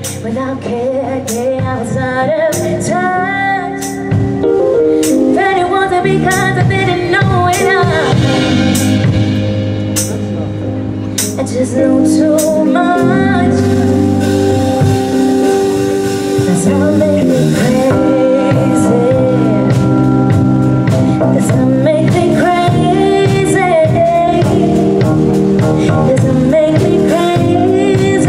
without care, yeah, I was out of touch. But it wasn't because I didn't know it all. I just knew too much. That's what made me crazy. That's what made me crazy. That's what made me crazy.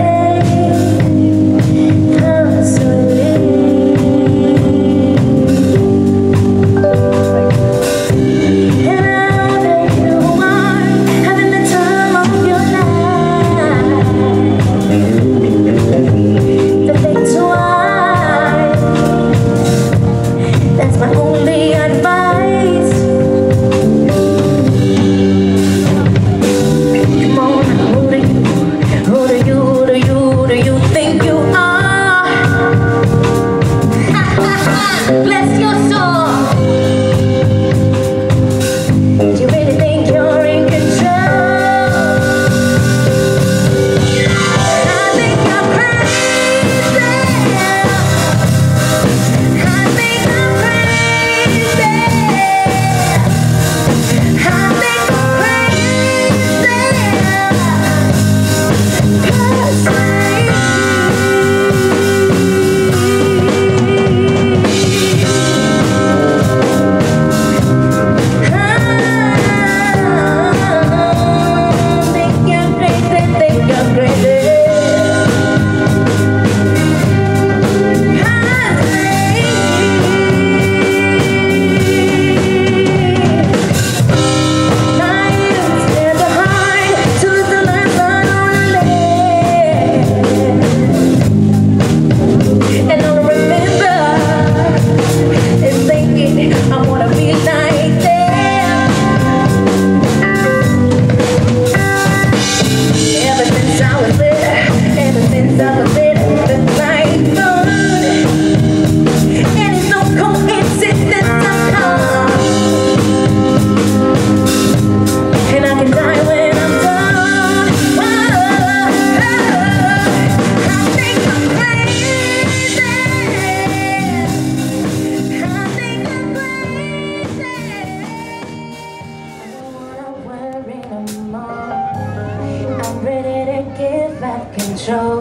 Control,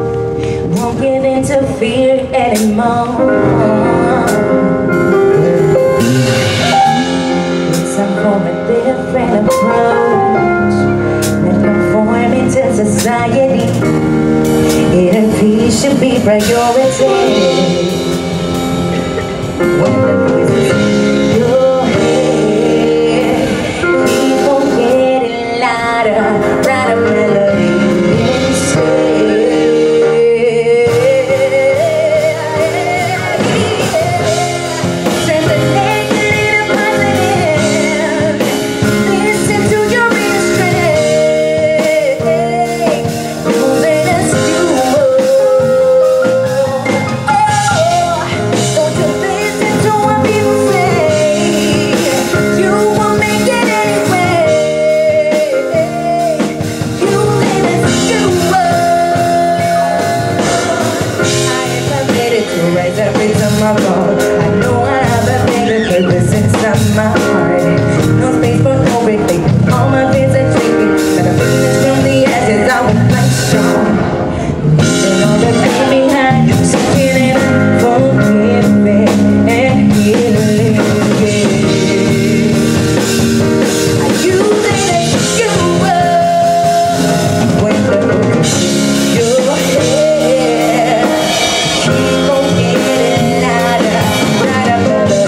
won't give in to fear anymore. It's time for a different approach than conforming to society. Inner peace should be priority. When the voices in your head keep on getting louder, write a melody. Every time I fall, I know I have a bigger purpose inside my heart. No space for no retake. All my fears are tricky, but I'm feeling from the ashes. I will fight strong. Leaving all the pain behind, so feeling unforgiving and healing. I use it as you were when the road is your head. Keep on getting louder, right up the